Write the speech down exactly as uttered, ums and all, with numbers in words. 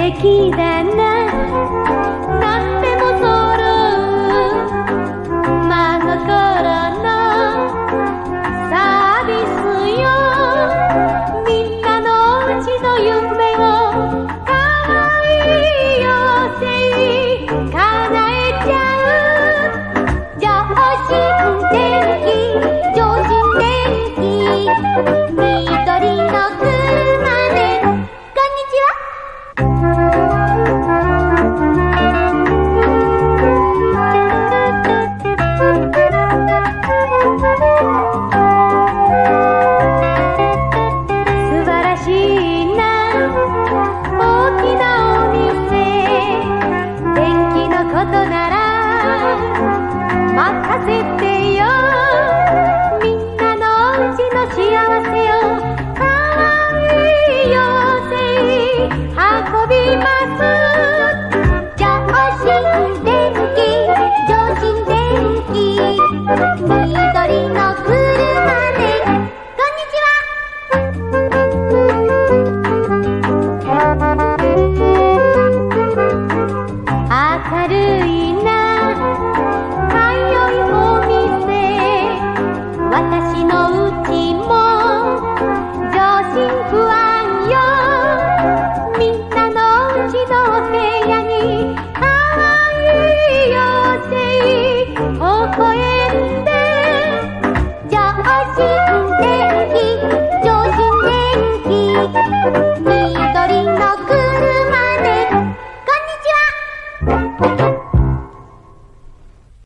敵だな、なんでも揃う真心のサービスよ。みんなのうちの夢をかわいい妖精叶えちゃう。上新電気、上新電気、緑の車でこんにちは。素晴らしいな大きなお店、電気のことなら任せてよ。みんなのうちの幸せをかわいい妖精運びます。上新電気、上新電気、緑の車でこんにちは。明るいなかよいお店、私のうちも上新不安よ。みんなのうちの